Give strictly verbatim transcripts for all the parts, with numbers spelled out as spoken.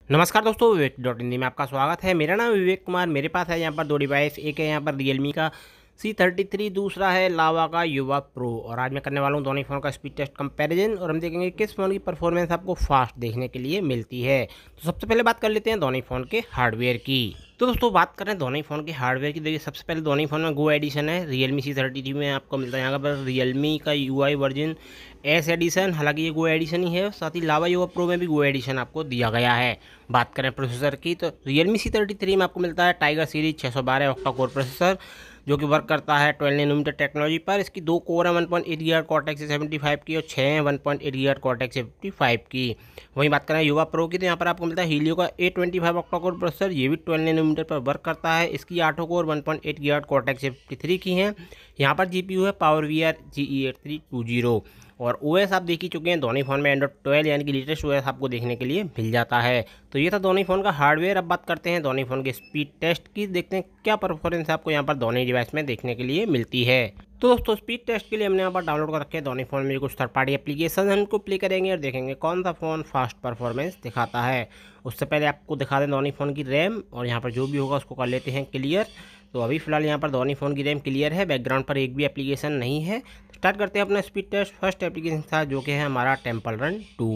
नमस्कार दोस्तों, विवेक डॉट हिंदी में आपका स्वागत है। मेरा नाम विवेक कुमार। मेरे पास है यहाँ पर दो डिवाइस। एक है यहाँ पर रियलमी का सी थर्टी थ्री, दूसरा है लावा का युवा प्रो। और आज मैं करने वाला हूँ दोनों फ़ोन का स्पीड टेस्ट कंपैरिजन और हम देखेंगे किस फ़ोन की परफॉर्मेंस आपको फास्ट देखने के लिए मिलती है। तो सबसे पहले बात कर लेते हैं दोनों फ़ोन के हार्डवेयर की। तो दोस्तों बात करें दोनों फ़ोन के हार्डवेयर की, देखिए सबसे पहले दोनों फ़ोन में गो एडिशन है। रियलमी सी थर्टी थ्री में आपको मिलता है यहाँ पर रियलमी का U I version S edition, हालांकि ये गो एडिशन ही है। साथ ही लावा युवा प्रो में भी गो एडिशन आपको दिया गया है। बात करें प्रोसेसर की तो रियलमी सी थर्टी थ्री में आपको मिलता है टाइगर सीरीज छः सौ बारह ऑक्टा कोर प्रोसेसर, जो कि वर्क करता है ट्वेल्व नैनोमीटर टेक्नोलॉजी पर। इसकी दो कोर है one point eight gigahertz Cortex seventy five की और छः है one point eight gigahertz Cortex fifty five की। वहीं बात करें युवा प्रो की तो यहाँ पर आपको मिलता है हीलियो का A twenty five octa core processor, ये भी ट्वेल्व नैनोमीटर पर वर्क करता है। इसकी आठों core one point eight gigahertz Cortex fifty three की हैं। यहाँ पर जीपीयू है power V R G E eight three two zero. और ओएस आप देख ही चुके हैं, दोनों फ़ोन में एंड्रॉइड ट्वेल्व यानी कि लेटेस्ट ओएस आपको देखने के लिए मिल जाता है। तो ये था दोनों फ़ोन का हार्डवेयर। अब बात करते हैं दोनों फ़ोन के स्पीड टेस्ट की, देखते हैं क्या परफॉर्मेंस आपको यहाँ पर दोनों डिवाइस में देखने के लिए मिलती है। तो दोस्तों स्पीड टेस्ट के लिए हमने यहाँ पर डाउनलोड कर रखे हैं दोनों फ़ोन में कुछ थर्ड पार्टी एप्लीकेशन, उनको प्ले करेंगे और देखेंगे कौन सा फ़ोन फास्ट परफॉर्मेंस दिखाता है। उससे पहले आपको दिखा दें दोनों फ़ोन की रैम, और यहाँ पर जो भी होगा उसको कर लेते हैं क्लियर। तो अभी फिलहाल यहाँ पर दोनों फ़ोन की रैम क्लियर है, बैकग्राउंड पर एक भी एप्लीकेशन नहीं है। स्टार्ट करते हैं अपना स्पीड टेस्ट। फर्स्ट एप्लीकेशन था जो कि है हमारा टेम्पल रन टू।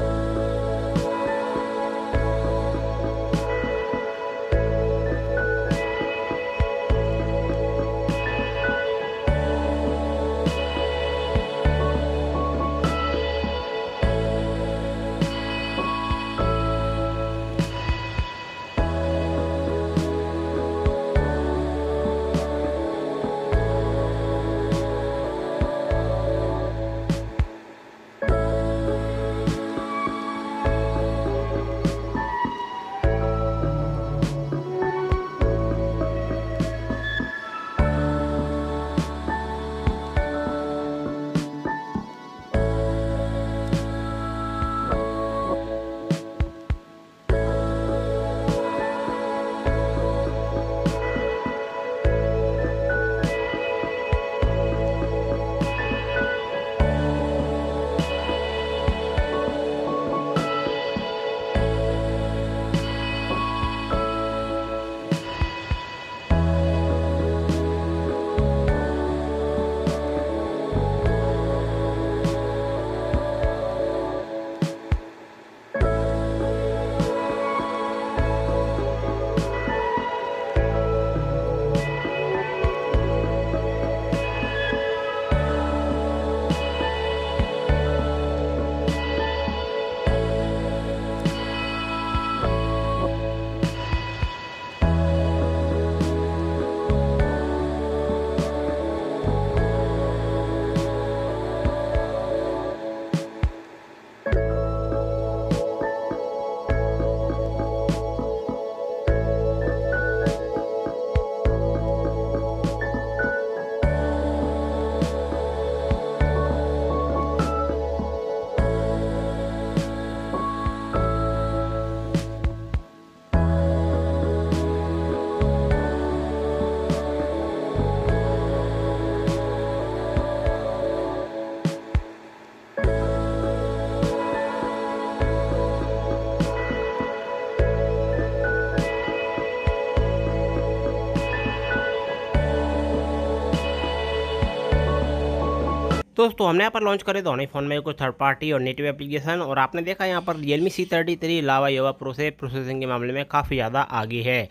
दोस्तों हमने यहाँ पर लॉन्च करे दोनों फ़ोन में कुछ थर्ड पार्टी और नेटिव एप्लीकेशन, और आपने देखा यहाँ पर Realme C thirty three Lava Yuva pro से प्रोसेसिंग के मामले में काफ़ी ज़्यादा आगे है।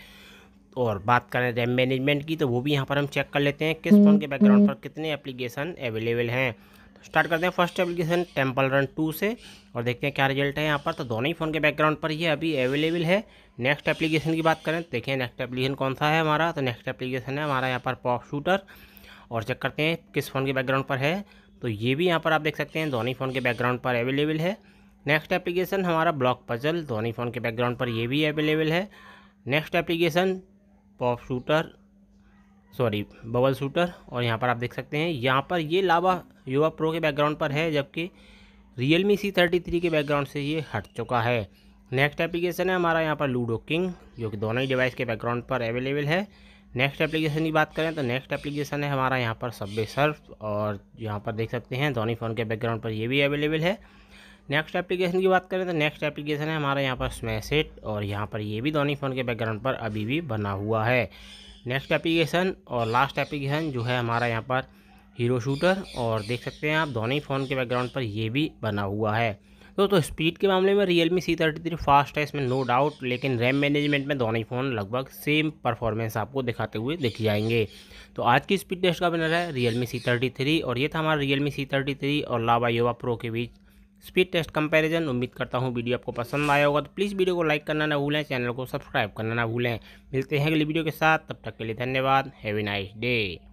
और बात करें रैम मैनेजमेंट की तो वो भी यहाँ पर हम चेक कर लेते हैं किस फ़ोन के बैकग्राउंड पर कितने एप्लीकेशन अवेलेबल हैं। तो स्टार्ट करते हैं first application Temple Run two से और देखते हैं क्या रिजल्ट है यहाँ पर। तो दोनों ही फ़ोन के बैकग्राउंड पर ये अभी अवेलेबल है। नेक्स्ट एप्लीकेशन की बात करें तो देखिए नेक्स्ट एप्लीकेशन कौन सा है हमारा। तो नेक्स्ट एप्लीकेशन है हमारा यहाँ पर पॉप शूटर, और चेक करते हैं किस फ़ोन के बैकग्राउंड पर है। तो ये भी यहाँ पर आप देख सकते हैं दोनों ही फ़ोन के बैकग्राउंड पर अवेलेबल है। नेक्स्ट एप्लीकेशन हमारा ब्लॉक पजल, दोनों ही फ़ोन के बैकग्राउंड पर ये भी अवेलेबल है। Next application pop shooter sorry bubble shooter, और यहाँ पर आप देख सकते हैं यहाँ पर ये लावा युवा प्रो के बैकग्राउंड पर है, जबकि रियलमी सी थर्टी थ्री के बैकग्राउंड से ये हट चुका है। नेक्स्ट एप्लीकेशन है हमारा यहाँ पर लूडो किंग, जो कि दोनों ही डिवाइस के बैकग्राउंड पर अवेलेबल है। नेक्स्ट एप्लीकेशन की बात करें तो नेक्स्ट एप्लीकेशन है हमारा यहाँ पर सबवे सर्फ, और यहाँ पर देख सकते हैं दोनों फ़ोन के बैकग्राउंड पर ये भी अवेलेबल है। नेक्स्ट एप्लीकेशन की बात करें तो नेक्स्ट एप्लीकेशन है हमारा यहाँ पर स्मैशइट, और यहाँ पर ये भी दोनों फ़ोन के बैकग्राउंड पर अभी भी बना हुआ है। नेक्स्ट एप्लीकेशन और लास्ट एप्लीकेशन जो है हमारा यहाँ पर हीरो शूटर, और देख सकते हैं आप दोनों ही फ़ोन के बैकग्राउंड पर ये भी बना हुआ है। तो तो स्पीड के मामले में Realme C thirty three fast है, इसमें नो डाउट, लेकिन रैम मैनेजमेंट में दोनों ही फ़ोन लगभग सेम परफॉर्मेंस आपको दिखाते हुए दिख जाएंगे। तो आज की स्पीड टेस्ट का विनर है रियलमी सी थर्टी थ्री, और ये था हमारा रियलमी सी थर्टी थ्री और लावा युवा प्रो के बीच स्पीड टेस्ट कंपैरिजन। उम्मीद करता हूँ वीडियो आपको पसंद आया होगा, तो प्लीज़ वीडियो को लाइक करना ना भूलें, चैनल को सब्सक्राइब करना ना भूलें। मिलते हैं अगली वीडियो के साथ, तब तक के लिए धन्यवाद। Have a nice day.